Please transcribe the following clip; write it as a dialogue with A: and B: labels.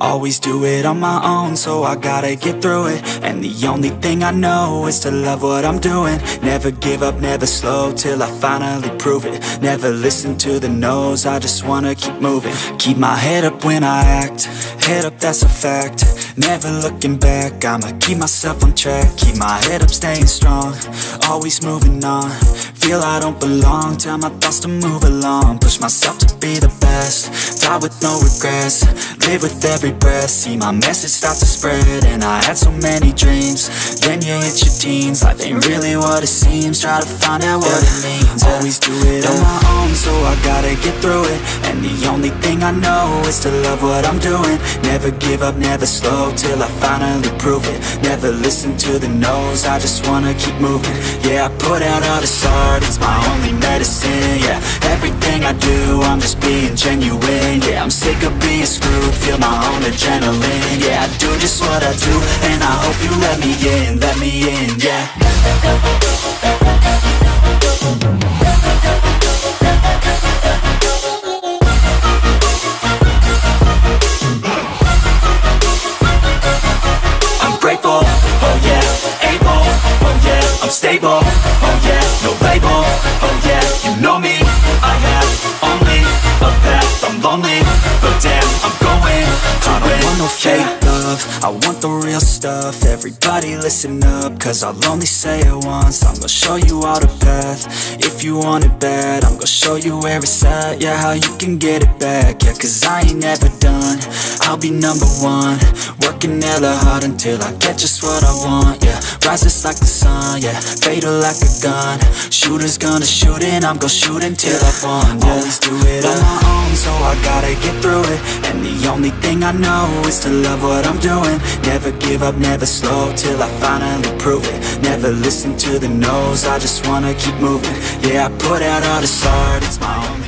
A: Always do it on my own, so I gotta get through it. And the only thing I know is to love what I'm doing. Never give up, never slow, till I finally prove it. Never listen to the no's, I just wanna keep moving. Keep my head up when I act, head up, that's a fact. Never looking back, I'ma keep myself on track. Keep my head up, staying strong, always moving on. Feel I don't belong, tell my thoughts to move along. Push myself to be the best, die with no regrets. Live with every breath, see my message start to spread. And I had so many dreams, then you hit your teens. Life ain't really what it seems, try to find out what it means. Always do it on my own, so I gotta get through it. And the only thing I know is to love what I'm doing. Never give up, never slow, till I finally prove it. Never listen to the no's, I just wanna keep moving. Yeah, I put out all this art, it's my only medicine. Yeah, everything I do, I'm just being genuine. Yeah, I'm sick of being screwed, feel my own adrenaline. Yeah, I do just what I do, and I hope you let me in, yeah. I'm grateful, oh yeah, able, oh yeah, I'm stable, oh yeah, no label, oh yeah, you know me, I have only a path, I'm lonely, but damn, I'm going to I don't want no fake love, I want the real stuff. Everybody listen up, cause I'll only say it once. I'm gonna show you all the path, if you want it bad. I'm gonna show you where it's at, yeah, how you can get it back. Yeah, cause I ain't never done, I'll be number one. Working hella hard until I get just what I want, yeah. Rises like the sun, yeah, fatal like a gun. Shooter's gonna shoot and I'm gonna shoot until I won, yeah. Always do it on my own, so I gotta get through it. And the only thing I know is to love what I'm doing. Never give up, never slow, till I finally prove it. Never listen to the no's, I just wanna keep moving. Yeah, I put out all this art, it's my own